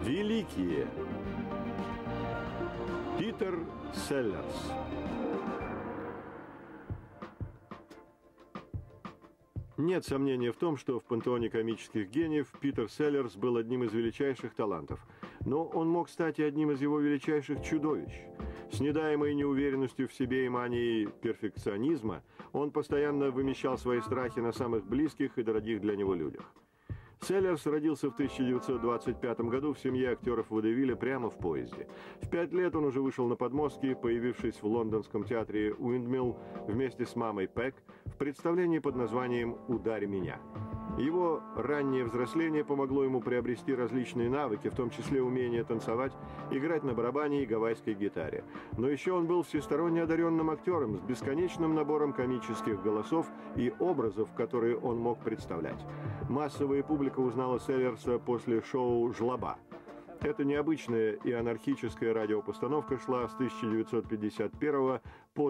Великие. Питер Селлерс. Нет сомнения в том, что в пантеоне комических гениев Питер Селлерс был одним из величайших талантов. Но он мог стать и одним из его величайших чудовищ. С недаемой неуверенностью в себе и манией перфекционизма он постоянно вымещал свои страхи на самых близких и дорогих для него людях. Селлерс родился в 1925 году в семье актеров водевиля прямо в поезде. В 5 лет он уже вышел на подмостки, появившись в лондонском театре Уиндмилл вместе с мамой Пэк в представлении под названием «Ударь меня». Его раннее взросление помогло ему приобрести различные навыки, в том числе умение танцевать, играть на барабане и гавайской гитаре. Но еще он был всесторонне одаренным актером с бесконечным набором комических голосов и образов, которые он мог представлять. Массовая публика узнала Селлерса после шоу «Жлоба». Эта необычная и анархическая радиопостановка шла с 1951 по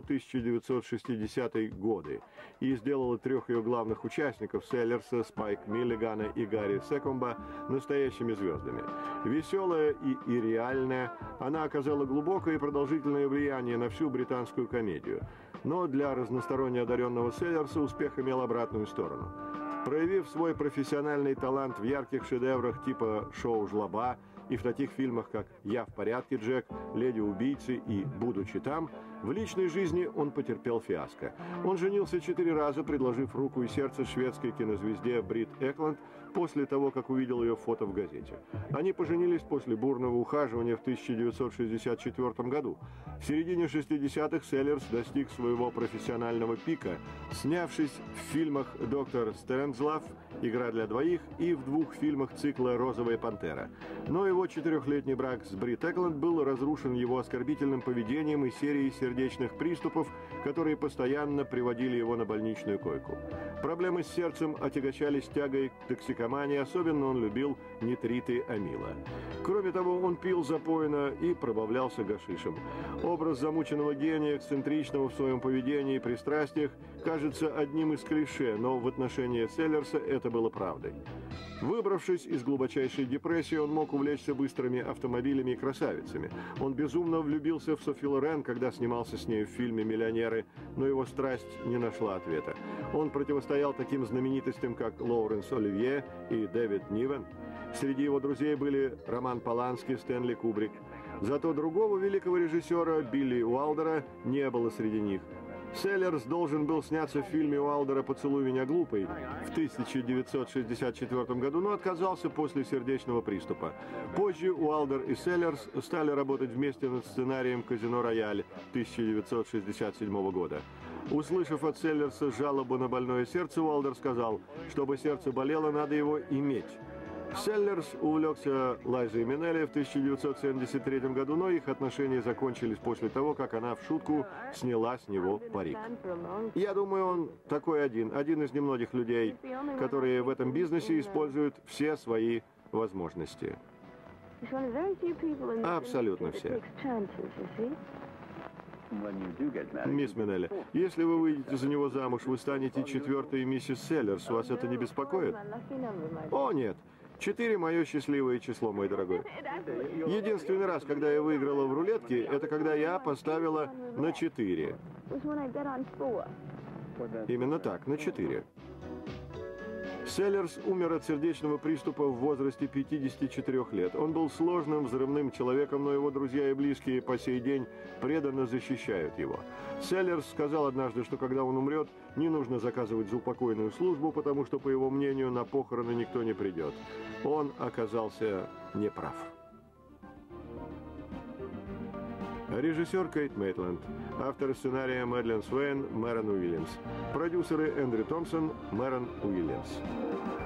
1960 годы и сделала 3 ее главных участников Селлерса, Спайк Миллигана и Гарри Секомба настоящими звездами. Веселая и реальная, она оказала глубокое и продолжительное влияние на всю британскую комедию. Но для разносторонне одаренного Селлерса успех имел обратную сторону. Проявив свой профессиональный талант в ярких шедеврах типа «Шоу Жлоба» и в таких фильмах, как «Я в порядке, Джек», «Леди-убийцы» и «Будучи там», в личной жизни он потерпел фиаско. Он женился 4 раза, предложив руку и сердце шведской кинозвезде Брит Экланд после того, как увидел ее фото в газете. Они поженились после бурного ухаживания в 1964 году. В середине 60-х Селлерс достиг своего профессионального пика, снявшись в фильмах «Доктор Стрэнджлав», «Игра для двоих» и в 2 фильмах цикла «Розовая пантера». Но его 4-летний брак с Брит Экланд был разрушен его оскорбительным поведением и серией сердечных приступов, которые постоянно приводили его на больничную койку. Проблемы с сердцем отягощались тягой к токсикомании, особенно он любил нитриты амила. Кроме того, он пил запойно и пробавлялся гашишем. Образ замученного гения, эксцентричного в своем поведении и пристрастиях, кажется одним из клише, но в отношении Селлерса это было правдой. Выбравшись из глубочайшей депрессии, он мог увлечься быстрыми автомобилями и красавицами. Он безумно влюбился в Софи Лорен, когда снимался с ней в фильме «Миллионеры», но его страсть не нашла ответа. Он противостоял таким знаменитостям, как Лоуренс Оливье и Дэвид Нивен. Среди его друзей были Роман Полански, Стэнли Кубрик. Зато другого великого режиссера, Билли Уайлдера, не было среди них. Селлерс должен был сняться в фильме Уайлдера «Поцелуй меня, глупый» в 1964 году, но отказался после сердечного приступа. Позже Уайлдер и Селлерс стали работать вместе над сценарием «Казино Рояль» 1967 года. Услышав от Селлерса жалобу на больное сердце, Уайлдер сказал, чтобы сердце болело, надо его иметь. Селлерс увлекся Лайзой Минелли в 1973 году, но их отношения закончились после того, как она в шутку сняла с него парик. Я думаю, он такой один из немногих людей, которые в этом бизнесе используют все свои возможности. Абсолютно все. Мисс Минелли, если вы выйдете за него замуж, вы станете 4-й миссис Селлерс. Вас это не беспокоит? О, нет. 4 – мое счастливое число, мой дорогой. Единственный раз, когда я выиграла в рулетке, это когда я поставила на 4. Именно так, на 4. Селлерс умер от сердечного приступа в возрасте 54 лет. Он был сложным, взрывным человеком, но его друзья и близкие по сей день преданно защищают его. Селлерс сказал однажды, что когда он умрет, не нужно заказывать заупокойную службу, потому что, по его мнению, на похороны никто не придет. Он оказался неправ. Режиссер Кейт Мейтленд. Авторы сценария Мэдлен Суэйн, Мэрон Уильямс. Продюсеры Эндрю Томпсон, Мэрон Уильямс.